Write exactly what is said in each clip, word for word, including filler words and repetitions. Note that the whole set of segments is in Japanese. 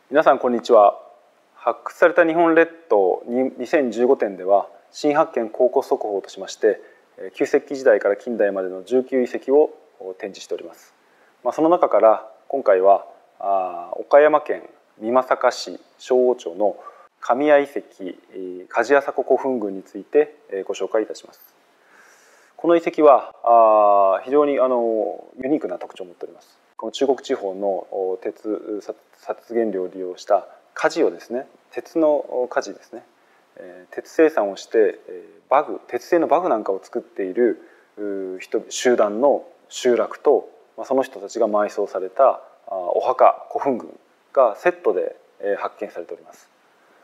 皆さんこんにちは。発掘された日本列島にせんじゅうごてんでは新発見考古速報としまして旧石器時代から近代までのじゅうきゅう遺跡を展示しております。まあ、その中から今回はあ岡山県美作市昭王町の神谷遺跡梶朝湖古墳群についてご紹介いたします。この遺跡はあ非常にあのユニークな特徴を持っております。この中国地方の鉄殺原料を利用した鍛冶をですね、鉄の鍛冶ですね、鉄生産をして馬具、鉄製の馬具なんかを作っている人集団の集落とその人たちが埋葬されたお墓古墳群がセットで発見されております。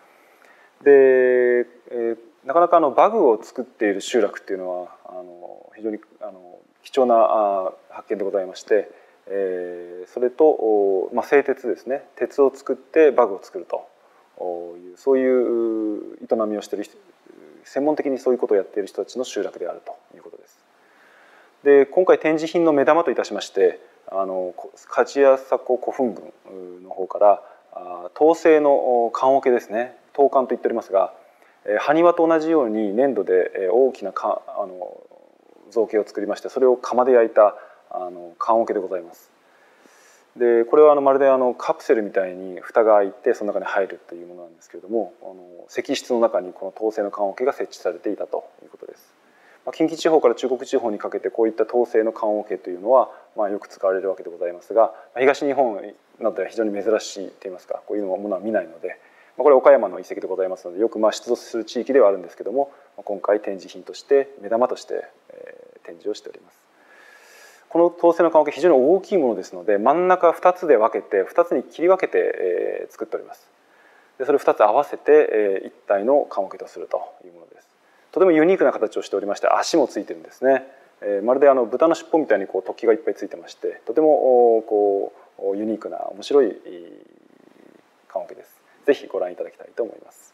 で、なかなかあの馬具を作っている集落っていうのはあの非常にあの貴重な発見でございまして、それと、まあ、製鉄ですね、鉄を作って馬具を作るというそういう営みをしている専門的にそういうことをやっている人たちの集落であるということです。で今回展示品の目玉といたしましてあの梶朝湖古墳群の方から陶製の棺桶ですね、陶棺と言っておりますが埴輪と同じように粘土で大きなかあの造形を作りましてそれを窯で焼いたあの棺桶でございます。でこれはあのまるであのカプセルみたいに蓋が開いてその中に入るというものなんですけれどもあの石室の中にこの陶製の棺桶が設置されていたということです。まあ、近畿地方から中国地方にかけてこういった陶製の棺桶というのは、まあ、よく使われるわけでございますが東日本などでは非常に珍しいといいますかこういうものは見ないので。これは岡山の遺跡でございますのでよくまあ出土する地域ではあるんですけども今回展示品として目玉として展示をしております。この陶製の棺桶非常に大きいものですので真ん中ふたつで分けてふたつに切り分けて作っております。でそれをふたつ合わせて一体の棺桶とするというものです。とてもユニークな形をしておりまして足もついてるんですね。まるであの豚の尻尾みたいにこう突起がいっぱいついてましてとてもこうユニークな面白い棺桶です。ぜひご覧いただきたいと思います。